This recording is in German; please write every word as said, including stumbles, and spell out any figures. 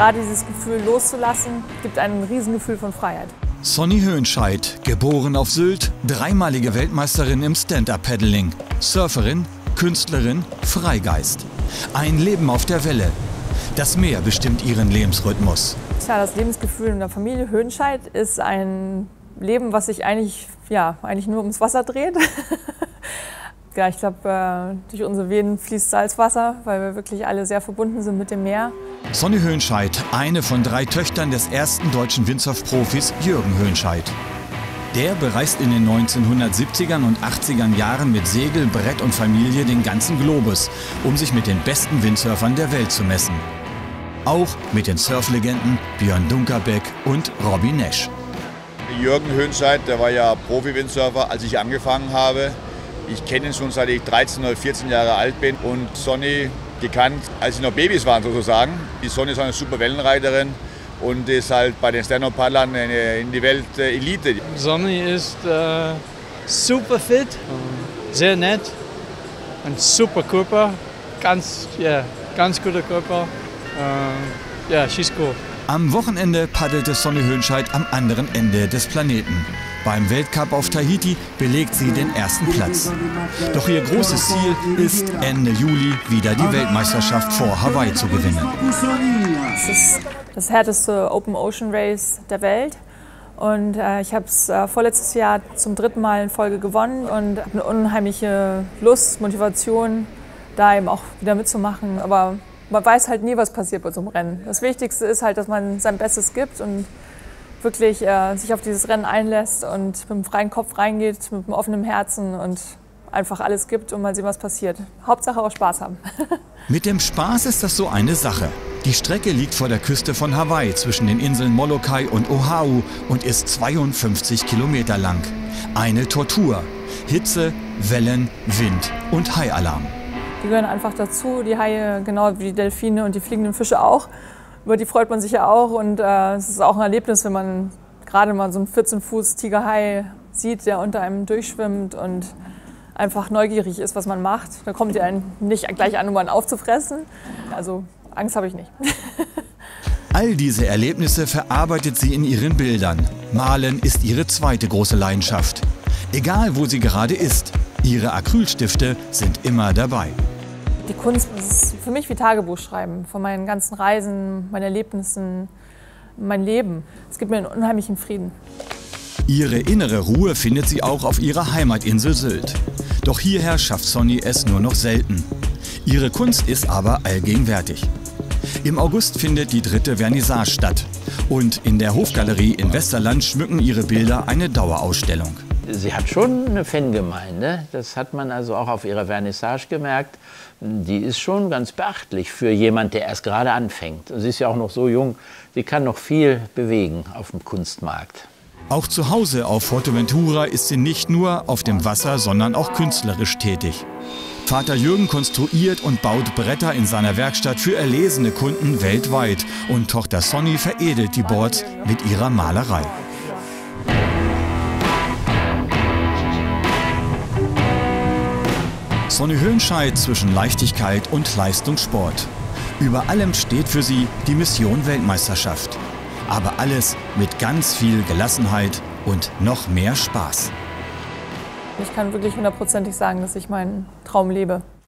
gerade dieses Gefühl loszulassen, gibt ein Riesengefühl von Freiheit. Sonny Höhnscheid, geboren auf Sylt, dreimalige Weltmeisterin im Stand-Up-Paddling, Surferin, Künstlerin, Freigeist. Ein Leben auf der Welle. Das Meer bestimmt ihren Lebensrhythmus. Tja, das Lebensgefühl in der Familie Höhnscheid ist ein Leben, was sich eigentlich, ja, eigentlich nur ums Wasser dreht. Ja, ich glaube, äh, durch unsere Venen fließt Salzwasser, weil wir wirklich alle sehr verbunden sind mit dem Meer. Sonny Höhnscheid, eine von drei Töchtern des ersten deutschen Windsurf-Profis Jürgen Höhnscheid. Der bereist in den neunzehnhundertsiebzigern und achtzigern Jahren mit Segel, Brett und Familie den ganzen Globus, um sich mit den besten Windsurfern der Welt zu messen. Auch mit den Surflegenden Björn Dunkerbeck und Robby Naish. Jürgen Höhnscheid, der war ja Profi-Windsurfer, als ich angefangen habe. Ich kenne ihn schon seit ich dreizehn oder vierzehn Jahre alt bin und Sonny gekannt, als sie noch Babys waren sozusagen. Die Sonny ist eine super Wellenreiterin und ist halt bei den Stand-Up-Paddlern in die Welt äh, Elite. Sonny ist äh, super fit, sehr nett, ein super Körper, ganz, yeah, ganz guter Körper. Ja, uh, yeah, she's cool. Am Wochenende paddelte Sonny Höhnscheid am anderen Ende des Planeten. Beim Weltcup auf Tahiti belegt sie den ersten Platz. Doch ihr großes Ziel ist, Ende Juli wieder die Weltmeisterschaft vor Hawaii zu gewinnen. Es ist das härteste Open Ocean Race der Welt. Und äh, ich habe es äh, vorletztes Jahr zum dritten Mal in Folge gewonnen und habe eine unheimliche Lust, Motivation, da eben auch wieder mitzumachen. Aber man weiß halt nie, was passiert bei so einem Rennen. Das Wichtigste ist halt, dass man sein Bestes gibt und wirklich äh, sich auf dieses Rennen einlässt und mit einem freien Kopf reingeht, mit einem offenen Herzen und einfach alles gibt und mal sehen, was passiert. Hauptsache auch Spaß haben. Mit dem Spaß ist das so eine Sache. Die Strecke liegt vor der Küste von Hawaii zwischen den Inseln Molokai und Oahu und ist zweiundfünfzig Kilometer lang. Eine Tortur. Hitze, Wellen, Wind und Haialarm. Die gehören einfach dazu, die Haie, genau wie die Delfine und die fliegenden Fische auch. Über die freut man sich ja auch und äh, es ist auch ein Erlebnis, wenn man gerade mal so einen vierzehn Fuß Tigerhai sieht, der unter einem durchschwimmt und einfach neugierig ist, was man macht. Da kommt ihr einen nicht gleich an, um einen aufzufressen. Also Angst habe ich nicht. All diese Erlebnisse verarbeitet sie in ihren Bildern. Malen ist ihre zweite große Leidenschaft. Egal, wo sie gerade ist, ihre Acrylstifte sind immer dabei. Die Kunst ist für mich wie Tagebuchschreiben von meinen ganzen Reisen, meinen Erlebnissen, mein Leben. Es gibt mir einen unheimlichen Frieden. Ihre innere Ruhe findet sie auch auf ihrer Heimatinsel Sylt. Doch hierher schafft Sonny es nur noch selten. Ihre Kunst ist aber allgegenwärtig. Im August findet die dritte Vernissage statt. Und in der Hofgalerie in Westerland schmücken ihre Bilder eine Dauerausstellung. Sie hat schon eine Fangemeinde, das hat man also auch auf ihrer Vernissage gemerkt. Die ist schon ganz beachtlich für jemand, der erst gerade anfängt. Sie ist ja auch noch so jung, sie kann noch viel bewegen auf dem Kunstmarkt. Auch zu Hause auf Forteventura ist sie nicht nur auf dem Wasser, sondern auch künstlerisch tätig. Vater Jürgen konstruiert und baut Bretter in seiner Werkstatt für erlesene Kunden weltweit. Und Tochter Sonny veredelt die Boards mit ihrer Malerei. Sonny Höhnscheid zwischen Leichtigkeit und Leistungssport. Über allem steht für sie die Mission Weltmeisterschaft. Aber alles mit ganz viel Gelassenheit und noch mehr Spaß. Ich kann wirklich hundertprozentig sagen, dass ich meinen Traum lebe.